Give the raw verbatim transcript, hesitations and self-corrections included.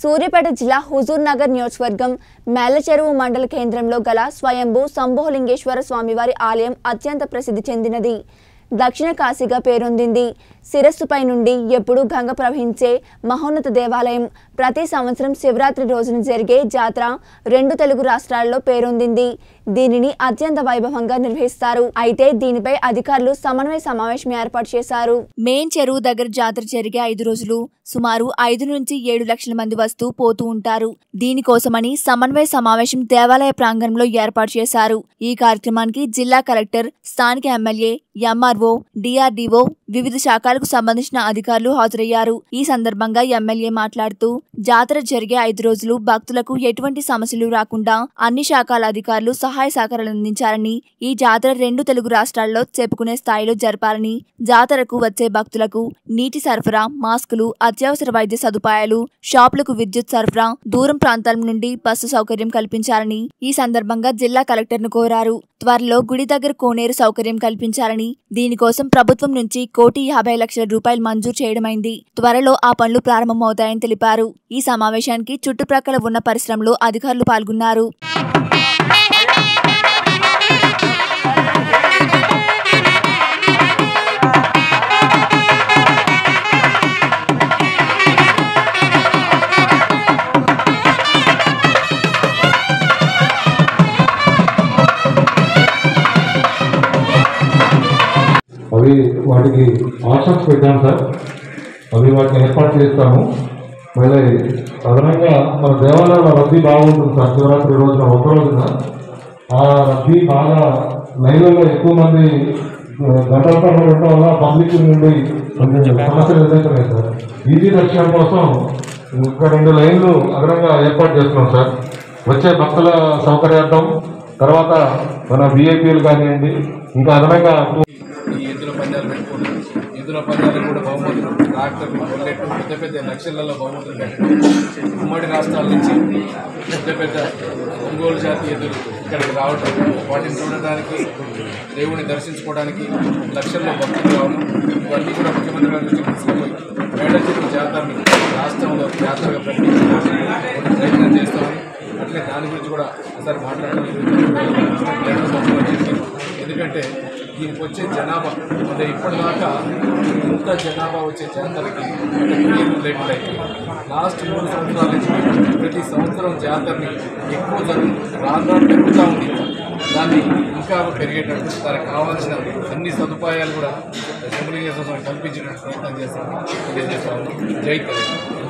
సూర్యాపేట జిల్లా హుజూర్ నగర్ నియోజకవర్గం మేలచెరువు మండల కేంద్రంలో గల స్వయంభూ శంభోలింగేశ్వర స్వామివారి ఆలయం అత్యంత ప్రసిద్ధి చెందినది. దక్షిణ కాశీగా పేరొందింది. శిరస్సుపై నుండి ఎప్పుడూ గంగ ప్రవహించే మహోన్నత దేవాలయం. ప్రతి సంవత్సరం శివరాత్రి రోజున జరిగే జాతర రెండు తెలుగు రాష్ట్రాల్లో పేరొందింది. దీనిని అత్యంత వైభవంగా నిర్వహిస్తారు. అయితే దీనిపై అధికారులు సమన్వయ సమావేశం ఏర్పాటు చేశారు. మెయిన్ చెరువు దగ్గర జాతర జరిగే ఐదు రోజులు సుమారు ఐదు నుంచి ఏడు లక్షల మంది వస్తూ పోతూ ఉంటారు. దీనికోసమని సమన్వయ సమావేశం దేవాలయ ప్రాంగణంలో ఏర్పాటు చేశారు. ఈ కార్యక్రమానికి జిల్లా కలెక్టర్, స్థానిక ఎమ్మెల్యే, ఎంఆర్ఓ, డిఆర్డీఓ, వివిధ శాఖలకు సంబంధించిన అధికారులు హాజరయ్యారు. ఈ సందర్భంగా ఎమ్మెల్యే మాట్లాడుతూ జాతర జరిగే ఐదు రోజులు భక్తులకు ఎటువంటి సమస్యలు రాకుండా అన్ని శాఖల అధికారులు సహాయ సహకారాలు అందించారని, ఈ జాతర రెండు తెలుగు రాష్ట్రాల్లో చెప్పుకునే స్థాయిలో జరపాలని, జాతరకు వచ్చే భక్తులకు నీటి సరఫరా, మాస్కులు, అత్యవసర వైద్య సదుపాయాలు, షాపులకు విద్యుత్ సరఫరా, దూరం ప్రాంతాల నుండి బస్సు సౌకర్యం కల్పించాలని ఈ సందర్భంగా జిల్లా కలెక్టర్ను కోరారు. త్వరలో గుడి దగ్గర కోనేరు సౌకర్యం కల్పించాలని, దీనికోసం ప్రభుత్వం నుంచి కోటి యాభై లక్షల రూపాయలు మంజూరు చేయడమైంది. త్వరలో ఆ పనులు ప్రారంభమవుతాయని తెలిపారు. ఈ సమావేశానికి చుట్టుప్రక్కల ఉన్న పరిశ్రమలో అధికారులు పాల్గొన్నారు. అవి వాటికి ఆప్షన్స్ పెట్టాము సార్. అవి వాటిని ఏర్పాటు చేస్తాము. మళ్ళీ అదనంగా మన దేవాలయాల రద్దీ బాగుంటుంది సార్. శివరాత్రి రోజున ఒక్క రోజున ఆ రద్దీ బాగా లైన్లలో ఎక్కువ మంది గంటల తరబడి ఉండటం వల్ల పబ్లిక్ నుండి కొంచెం సమస్యలు ఎదుర్కొన్నాయి సార్. ఈజీ దర్శనం కోసం ఇంకా రెండు లైన్లు అదనంగా ఏర్పాటు చేస్తున్నాం సార్. వచ్చే భక్తుల సౌకర్యార్థం, తర్వాత మన విఐపీలు కానివ్వండి, ఇంకా అదనంగా ఈ ఎద్దుల పందాలు పెట్టుకోవడం, ఎద్దుల పందాలు కూడా బహుమతులు, ట్రాక్టర్లు, బుల్లెట్లు, పెద్ద పెద్ద లక్షలలో బహుమతులు పెట్టడం, ఉమ్మడి రాష్ట్రాల నుంచి పెద్ద పెద్ద ఒంగోలు జాతి ఎద్దులు ఇక్కడికి రావడం, వాటిని చూడడానికి, దేవుడిని దర్శించుకోవడానికి లక్షల్లో భక్తులు రావడం, ఇవన్నీ కూడా ముఖ్యమంత్రి గారి నుంచి తీసుకుపోయి మేడచెరువు జాతరని రాష్ట్రంలో జాతరగా ప్రకటించడానికి ప్రయత్నం చేస్తామని, అట్లే దాని గురించి కూడా ఒకసారి మాట్లాడడం జరిగింది. ఎందుకంటే దీనికి వచ్చే జనాభా అంటే ఇప్పటిదాకా ఇంత జనాభా వచ్చే జాతరకి పేరు లేకుండా లాస్ట్ మూడు సంవత్సరాల నుంచి ప్రతి సంవత్సరం జాతరని ఎక్కువ జరుగు రాను పెరుగుతూ ఉంది. దాన్ని ఇంకా పెరిగేటట్టు దానికి కావాల్సిన అన్ని సదుపాయాలు కూడా శంభోలింగేశ్వర స్వామి కల్పించేటట్టు ప్రయత్నం చేస్తామని తెలియజేస్తాము. జై తెలంగాణ.